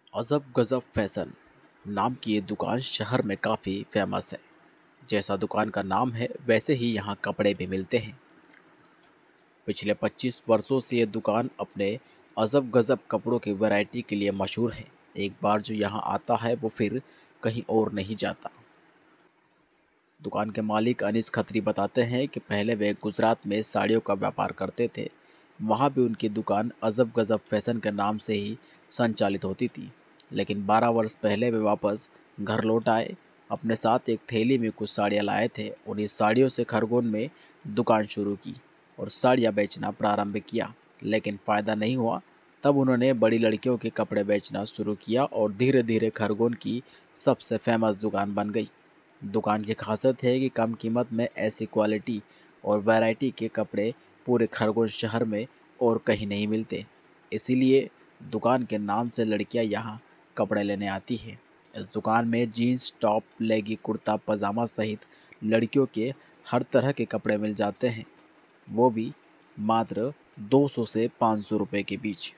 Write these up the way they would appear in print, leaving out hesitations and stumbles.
अजब गजब फैशन नाम की ये दुकान शहर में काफ़ी फेमस है। जैसा दुकान का नाम है वैसे ही यहाँ कपड़े भी मिलते हैं। पिछले 25 वर्षों से ये दुकान अपने अजब गजब कपड़ों की वैरायटी के लिए मशहूर है। एक बार जो यहाँ आता है वो फिर कहीं और नहीं जाता। दुकान के मालिक अनीस खत्री बताते हैं कि पहले वे गुजरात में साड़ियों का व्यापार करते थे। वहाँ भी उनकी दुकान अजब गजब फैशन के नाम से ही संचालित होती थी। लेकिन 12 वर्ष पहले वे वापस घर लौट आए। अपने साथ एक थैली में कुछ साड़ियाँ लाए थे। उन्हीं साड़ियों से खरगोन में दुकान शुरू की और साड़ियाँ बेचना प्रारंभ किया। लेकिन फ़ायदा नहीं हुआ। तब उन्होंने बड़ी लड़कियों के कपड़े बेचना शुरू किया और धीरे धीरे खरगोन की सबसे फेमस दुकान बन गई। दुकान की खासियत है कि कम कीमत में ऐसी क्वालिटी और वैरायटी के कपड़े पूरे खरगोन शहर में और कहीं नहीं मिलते। इसीलिए दुकान के नाम से लड़कियां यहाँ कपड़े लेने आती हैं। इस दुकान में जीन्स टॉप लेगी कुर्ता पजामा सहित लड़कियों के हर तरह के कपड़े मिल जाते हैं, वो भी मात्र 200 से 500 रुपये के बीच।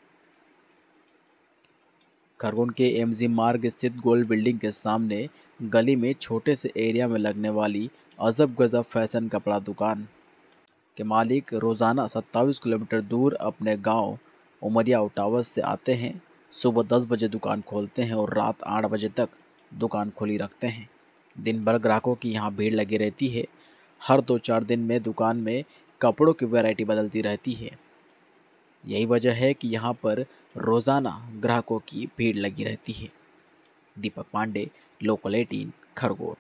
खरगोन के एमजी मार्ग स्थित गोल्ड बिल्डिंग के सामने गली में छोटे से एरिया में लगने वाली अजब गजब फैशन कपड़ा दुकान के मालिक रोज़ाना 27 किलोमीटर दूर अपने गांव उमरिया उटावस से आते हैं। सुबह 10 बजे दुकान खोलते हैं और रात 8 बजे तक दुकान खुली रखते हैं। दिन भर ग्राहकों की यहाँ भीड़ लगी रहती है। हर 2-4 दिन में दुकान में कपड़ों की वैरायटी बदलती रहती है। यही वजह है कि यहाँ पर रोज़ाना ग्राहकों की भीड़ लगी रहती है। दीपक पांडे, लोकल 18, खरगोन।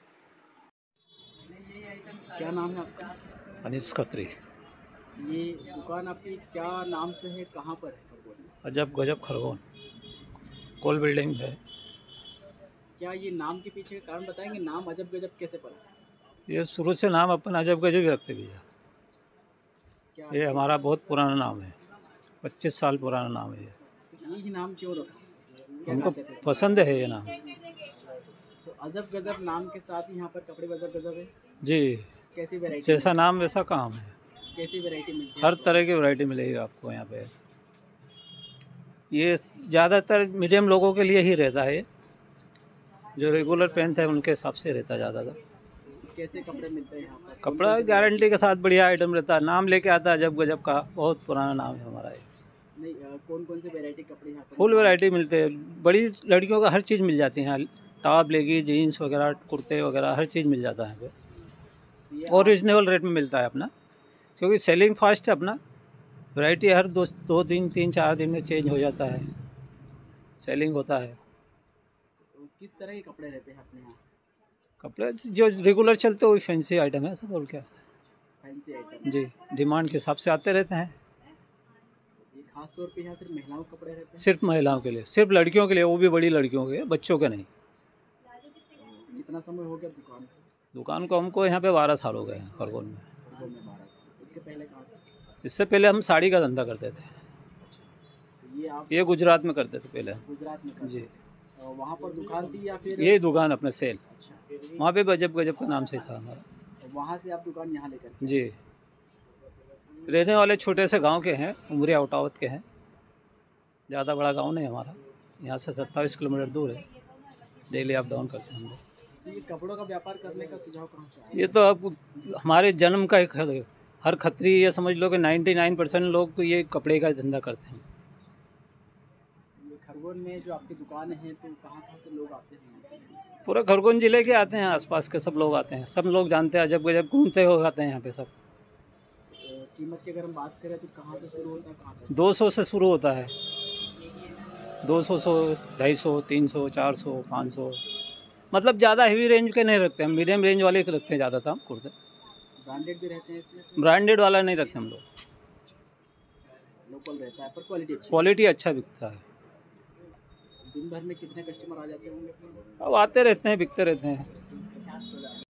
क्या नाम है आपका? अनीस खत्री। ये दुकान आपकी क्या नाम से है, कहाँ पर है खरगोन में? अजब गजब खरगोन गोल्ड बिल्डिंग है। क्या ये नाम के पीछे का कारण बताएंगे? नाम अजब गजब कैसे पड़ा? ये शुरू से नाम अपन अजब गजब ही रखते भैया। क्या ये ऐसी हमारा बहुत पुराना नाम है, 25 साल पुराना नाम है ये। तो ये ही नाम क्यों रखा? क्या हमको खासियत है इसमें? पसंद है ये नाम। तो अजब गजब नाम के साथ ही यहाँ पर कपड़े अजब गजब है। जी, कैसी वैरायटी जैसा नाम वैसा काम है। कैसी वैरायटी मिलती है हर आपको? तरह की वैरायटी मिलेगी आपको यहाँ पे। ये ज़्यादातर मीडियम लोगों के लिए ही रहता है, जो रेगुलर पहनते हैं उनके हिसाब से रहता है ज़्यादातर। कैसे कपड़े मिलते हैं यहाँ पर? कपड़ा गारंटी के साथ बढ़िया आइटम रहता है। नाम लेके आता है अजब गजब का, बहुत पुराना नाम है हमारा ये। नहीं, कौन कौन से वैरायटी कपड़े यहाँ पर? फुल वैरायटी मिलते हैं। बड़ी लड़कियों का हर चीज़ मिल जाती है यहाँ। टॉप लेगी, जीन्स वगैरह, कुर्ते वगैरह, हर चीज़ मिल जाता है यहाँ पे और रिजनेबल रेट में मिलता है अपना, क्योंकि सेलिंग फास्ट है अपना। वैरायटी हर दो दिन 3-4 दिन में चेंज हो जाता है, सेलिंग होता है। किस तरह के कपड़े रहते हैं अपने यहाँ? कपड़े जो रेगुलर चलते हैं वही फैंसी आइटम है सब, और क्या। फैंसी आइटम जी, डिमांड के हिसाब से आते रहते हैं। ये खास तौर पे यहाँ सिर्फ महिलाओं के कपड़े रहते हैं? सिर्फ महिलाओं के लिए, सिर्फ लड़कियों के लिए, वो भी बड़ी लड़कियों के, बच्चों के नहीं। कितना समय हो गया दुकान को? दुकान को हमको यहाँ पे 12 साल हो गए हैं खरगोन में। खरगोन में 12 साल। इसके पहले कहाँ थे? इससे पहले हम साड़ी का धंधा करते थे। तो आप ये गुजरात में करते थे पहले। गुजरात में जी, और वहाँ पर दुकान थी या फिर? ये दुकान अपने सेल, अच्छा, वहाँ पे गजब गजब का नाम से था हमारा। तो वहाँ से आप दुकान यहाँ लेकर? जी, रहने वाले छोटे से गांव के हैं, उमरिया उटावत के हैं। ज़्यादा बड़ा गांव नहीं हमारा, यहाँ से 27 किलोमीटर दूर है। डेली अप डाउन करते हैं हम लोग। तो ये कपड़ों का व्यापार करने का सुझाव कहाँ से आया? ये तो अब हमारे जन्म का एक हर खत्री, ये समझ लो कि 99% लोग तो ये कपड़े का धंधा करते हैं। ये खरगोन में जो आपकी दुकान है तो कहाँ कहाँ से लोग आते हैं? पूरे खरगोन जिले के आते हैं, आसपास के सब लोग आते हैं, सब लोग जानते हैं अजब गजब, घूमते हुए आते हैं यहाँ पे सब। कीमत की अगर हम बात करें तो कहाँ से शुरू होता है, कहाँ तक? 200 से शुरू होता है, 200, 250, 300, 400, 500। मतलब ज़्यादा हेवी रेंज के नहीं रखते हम, मीडियम रेंज वाले के रखते हैं ज़्यादातर हम कुर्ते। ब्रांडेड भी रहते हैं इसमें? ब्रांडेड वाला नहीं रखते हम लोग, लोकल रहता है पर क्वालिटी अच्छा बिकता है। दिन भर में कितने कस्टमर आ जाते होंगे? अब आते रहते हैं, बिकते रहते हैं।